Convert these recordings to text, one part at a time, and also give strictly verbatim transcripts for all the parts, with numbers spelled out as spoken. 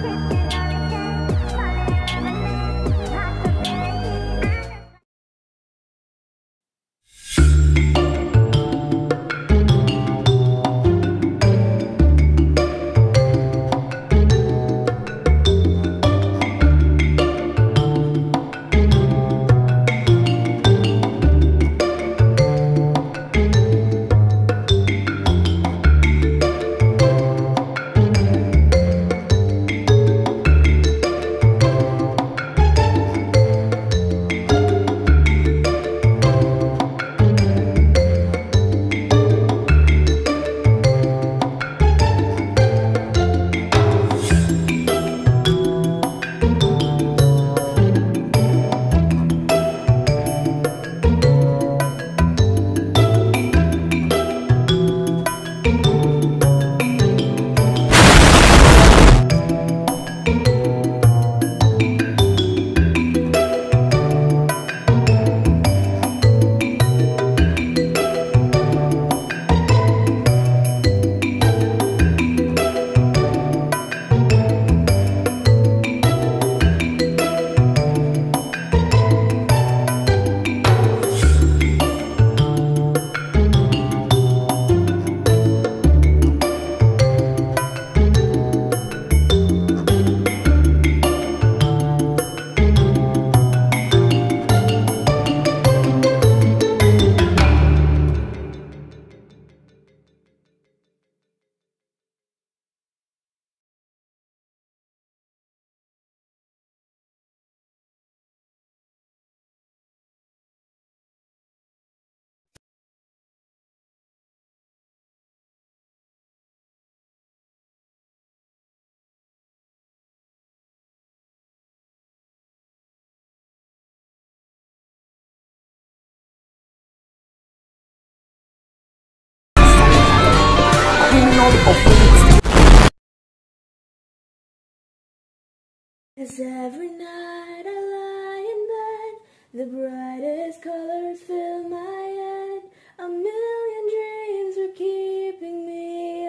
As every night I lie in bed, the brightest colors fill my head. A million dreams are keeping me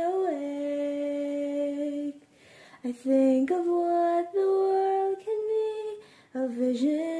awake. I think of what the world can be, a vision